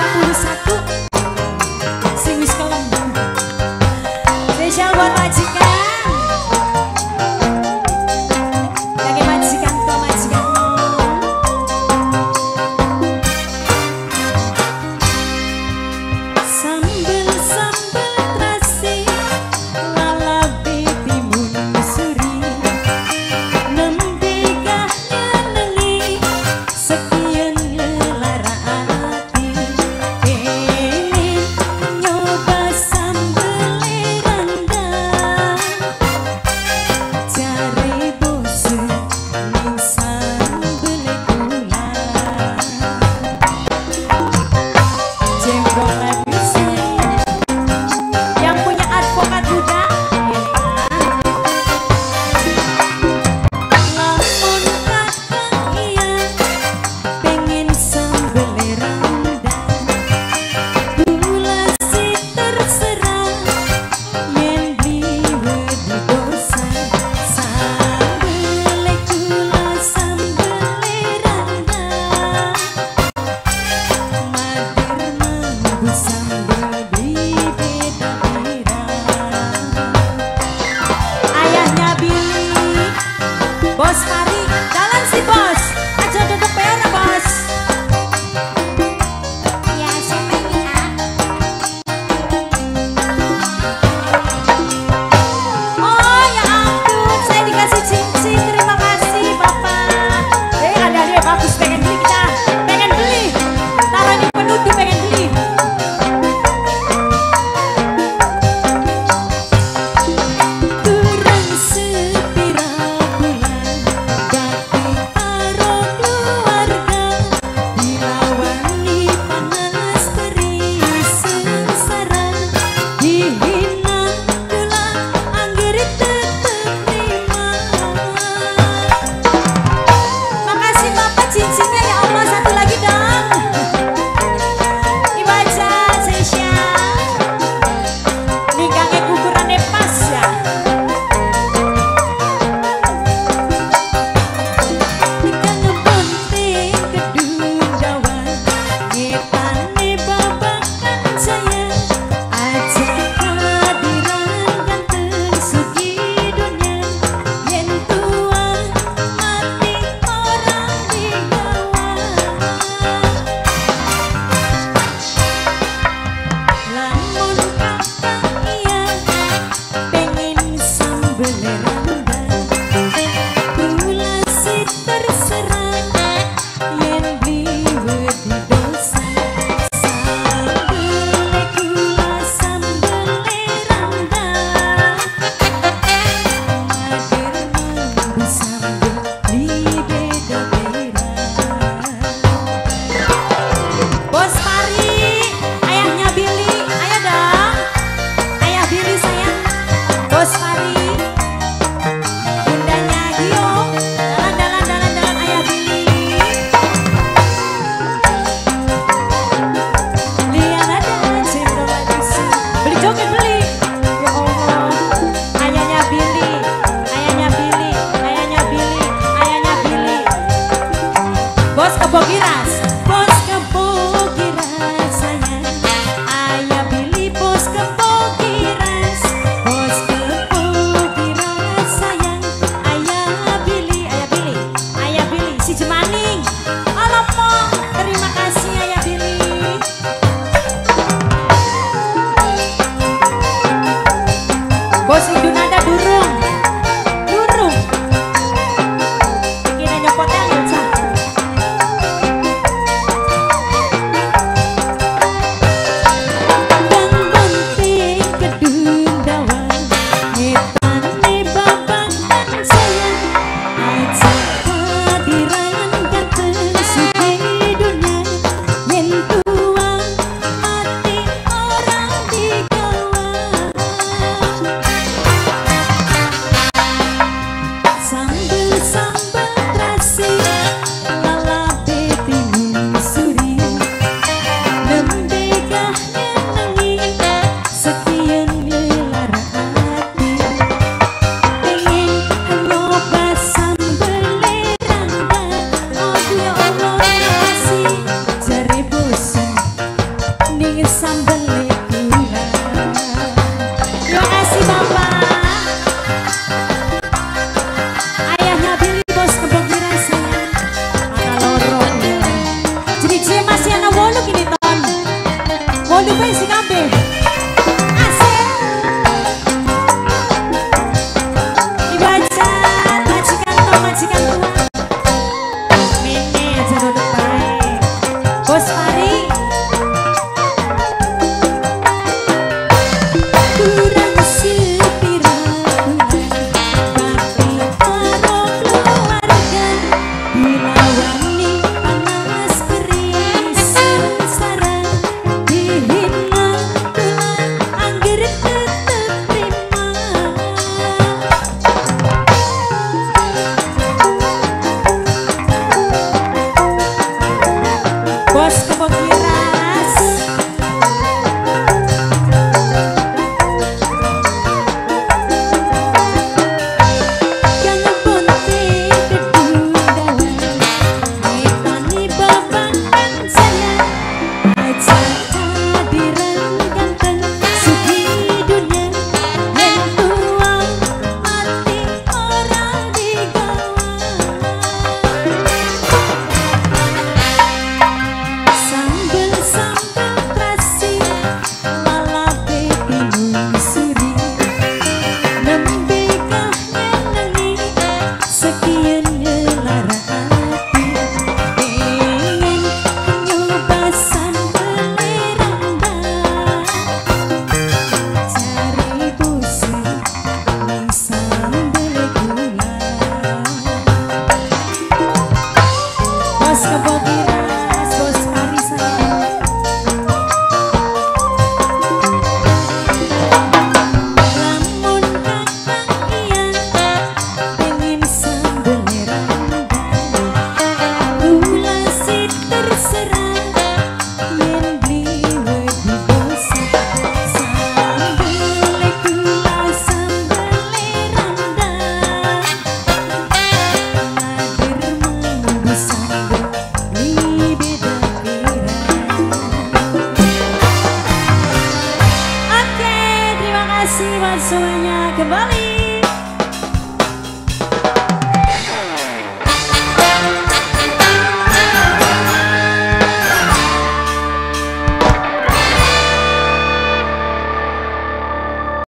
31 sing wis kelem. Spesial buat majikan. Lagi majikan to majikan. Sambel-sambel terasi lalabe timun suri nembe gahnya nengi sekian ngelara hati pengen nyoba sambel randang cari bosen ning sambel gula jengkol lagi yang punya advokat muda. Lamun kakang iya pengen sambel randang gula si terserah yen bliwe di dosa sambel gula sambel randang madir mambu sambel di beda-beda. Ayahnya Billy, Bos Mari, jalan si bos, aja duduk peora bos. Ya semuanya. Oh ya ampun, saya dikasih cincin, terima kasih bapak. Ada dia bagus, pengen beli kita, pengen beli. Taruh di penutup, pengen beli. Kurang sepira bulan bakti karo keluarga dilawani panas teri sengsara dihina kula anggere tetep terima. Makasih bapak cincinnya ya Allah, satu lagi dong. Dibaca spesial nikahnya ukurannya pas ya. Nikah ngebonting kedung dawan ngepane babakan saya aja hadiran ganteng sugi dunia yen tuang mati orang digawa. Lamun kakang iya pengen sambel randang gula si terserah yen bliwe di dosa sambel gula sambel randang madir mambu sambel di beda-beda. Bos Mari, ayahnya Billy, ayo dong. Ayah Billy sayang. Bos Mari, bundanya Gio, dalan ayah Billy. Lian ada cendol lagi sih. Beli joget beli. Ya Allah. Ayahnya Billy, ayahnya Billy, ayahnya Billy, ayahnya Billy. Bos Kebogiras, Bos Kebogiras sayang. Ayah Billy, Bos Kebogiras, Bos Kebogiras sayang. Ayah Billy, ayah Billy, ayah Billy si Jemaning. Alapo, terima kasih ayah Billy. Bos Idunada durung, durung. Bikin nyopotnya lucu. Bang-banting kedung dawan ngepane babakan sayang aja hadiran ganteng sugi dunia yen tuang mati orang digawa. kasih buat semuanya kembali.